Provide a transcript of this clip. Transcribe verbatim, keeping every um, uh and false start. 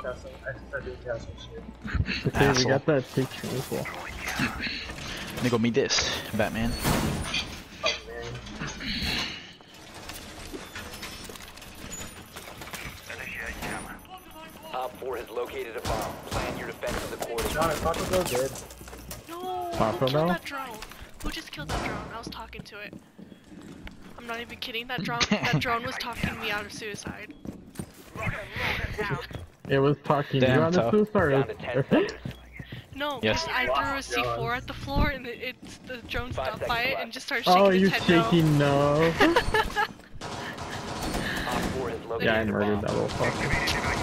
castle. I started castle shit. Okay, we Asshole. got that picture as well. Let me go meet this, Batman. Oh man. Op four has located a bomb. Plan your defense of the quarter. John, is Taco Bell good? No, Taco who killed Bell? that drone? Who just killed that drone? I was talking to it. I'm not even kidding. That drone, that drone was talking me out of suicide. It was talking Damn, you on the tough. suicide. Down to ten seconds. No, Yes. because I threw a C four at the floor and it, it's the drone Five stopped by seconds it left. and just started shaking Oh, its you're head shaking no. Op four has located Yeah, I a murdered bomb. that little fucker.